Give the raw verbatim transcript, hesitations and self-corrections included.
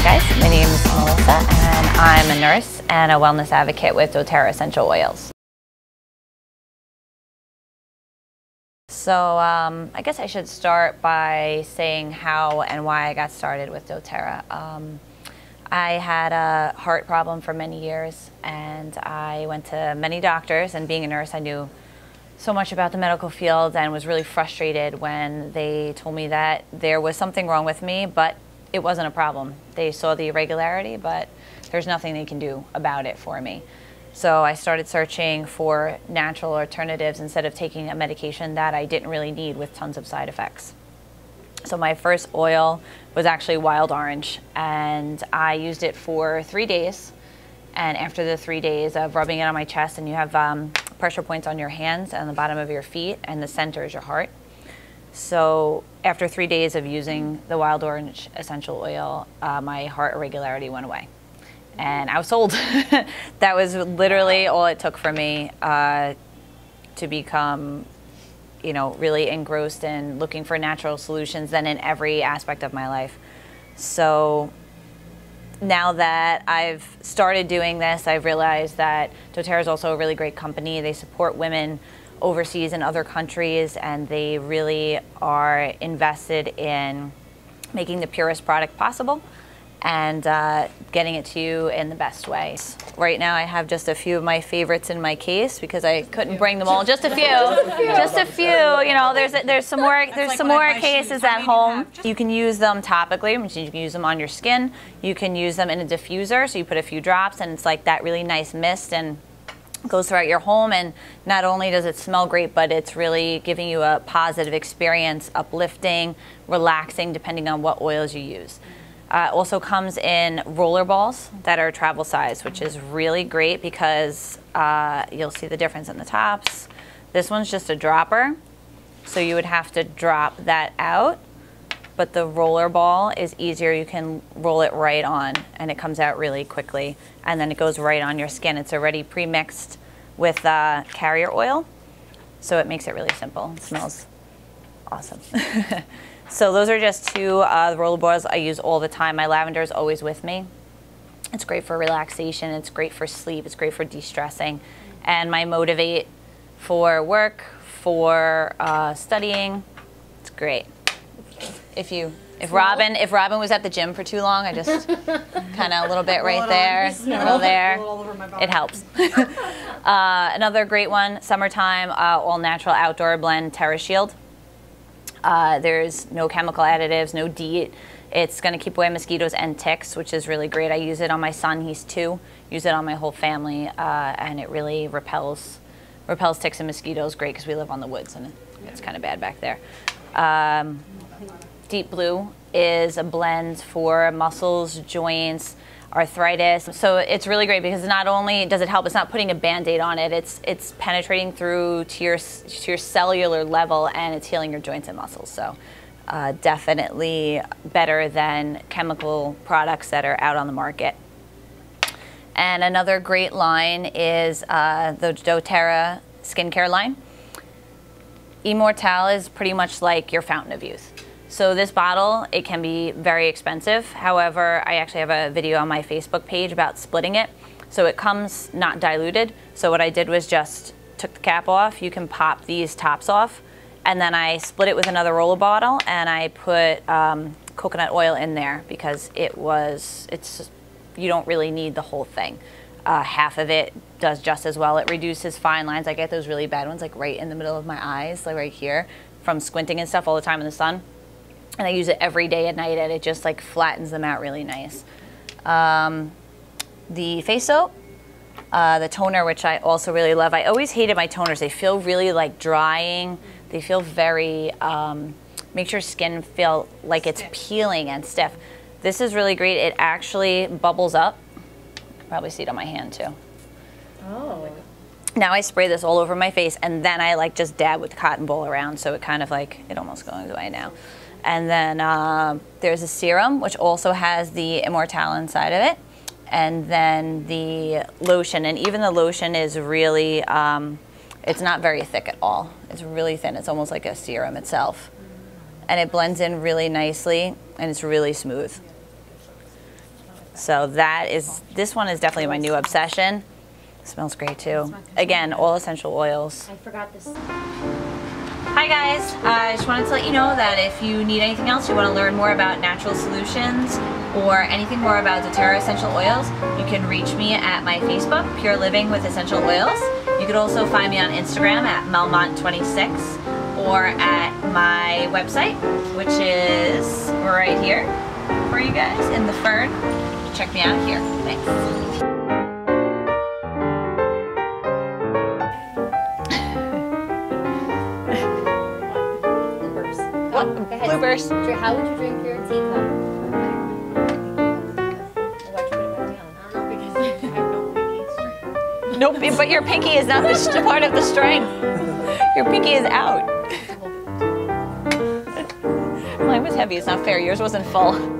guys, my name is Melissa and I'm a nurse and a wellness advocate with doTERRA Essential Oils. So um, I guess I should start by saying how and why I got started with doTERRA. Um, I had a heart problem for many years and I went to many doctors, and being a nurse I knew so much about the medical field and was really frustrated when they told me that there was something wrong with me, but it wasn't a problem. They saw the irregularity, but there's nothing they can do about it for me. So I started searching for natural alternatives instead of taking a medication that I didn't really need with tons of side effects. So my first oil was actually wild orange, and I used it for three days. And after the three days of rubbing it on my chest, and you have um, pressure points on your hands and the bottom of your feet, and the center is your heart. So after three days of using the wild orange essential oil, uh, my heart irregularity went away. And I was sold. That was literally all it took for me uh, to become, you know, really engrossed in looking for natural solutions then in every aspect of my life. So now that I've started doing this, I've realized that doTERRA is also a really great company. They support women overseas in other countries, and they really are invested in making the purest product possible and uh, getting it to you in the best way. Right now I have just a few of my favorites in my case because I couldn't bring them all. Just a few, just a few. You know, there's there's some more there's some more cases at home. You can use them topically, which you can use them on your skin. You can use them in a diffuser, so you put a few drops, and it's like that really nice mist and goes throughout your home. And not only does it smell great, but it's really giving you a positive experience, uplifting, relaxing, depending on what oils you use. Uh, also comes in roller balls that are travel size, which is really great because uh, you'll see the difference in the tops. This one's just a dropper, so you would have to drop that out, but the roller ball is easier. You can roll it right on and it comes out really quickly, and then it goes right on your skin. It's already pre-mixed with uh, carrier oil, so it makes it really simple. It smells awesome. So those are just two uh, roller balls I use all the time. My lavender is always with me. It's great for relaxation, it's great for sleep, it's great for de-stressing. And my Motivate for work, for uh, studying, it's great. If you, if Robin, if Robin was at the gym for too long, I just kind of a little bit right there, a little there, it helps. uh, another great one, summertime, uh, all natural outdoor blend TerraShield. Uh, there's no chemical additives, no DEET. It's going to keep away mosquitoes and ticks, which is really great. I use it on my son, he's two. Use it on my whole family, uh, and it really repels repels ticks and mosquitoes. Great because we live on the woods and it's kind of bad back there. Um, Deep Blue is a blend for muscles, joints, arthritis. So it's really great because not only does it help, it's not putting a Band-Aid on it, it's it's penetrating through to your, to your cellular level, and it's healing your joints and muscles. So uh, definitely better than chemical products that are out on the market. And another great line is uh, the doTERRA skincare line. Immortelle is pretty much like your fountain of youth. So this bottle, it can be very expensive. However, I actually have a video on my Facebook page about splitting it. So it comes not diluted. So what I did was just took the cap off. You can pop these tops off. And then I split it with another roller bottle, and I put um, coconut oil in there because it was, it's, you don't really need the whole thing. Uh, half of it does just as well. It reduces fine lines. I get those really bad ones like right in the middle of my eyes, like right here, from squinting and stuff all the time in the sun. And I use it every day at night, and it just like flattens them out really nice. Um, the face soap, uh, the toner, which I also really love. I always hated my toners. They feel really like drying. They feel very, um, makes your skin feel like it's peeling and stiff. This is really great. It actually bubbles up. You can probably see it on my hand too. Oh. Now I spray this all over my face, and then I like just dab with the cotton ball around, so it kind of like, it almost goes away now. And then uh, there's a serum, which also has the Immortelle inside of it. And then the lotion, and even the lotion is really, um, it's not very thick at all. It's really thin. It's almost like a serum itself. And it blends in really nicely, and it's really smooth. So that is, this one is definitely my new obsession. It smells great too. Again, all essential oils. I forgot this. Hi guys, I just wanted to let you know that if you need anything else, you want to learn more about natural solutions or anything more about doTERRA essential oils, you can reach me at my Facebook, Pure Living with Essential Oils. You could also find me on Instagram at Melmont twenty-six or at my website, which is right here for you guys in the Fern. Check me out here. Thanks. What? Go ahead. Bloopers. How would you drink your teacup? Why'd you put it back down? I don't know, because I have no pinky strength. Nope, but your pinky is not the part of the strength. Your pinky is out. Mine was heavy, it's not fair. Yours wasn't full.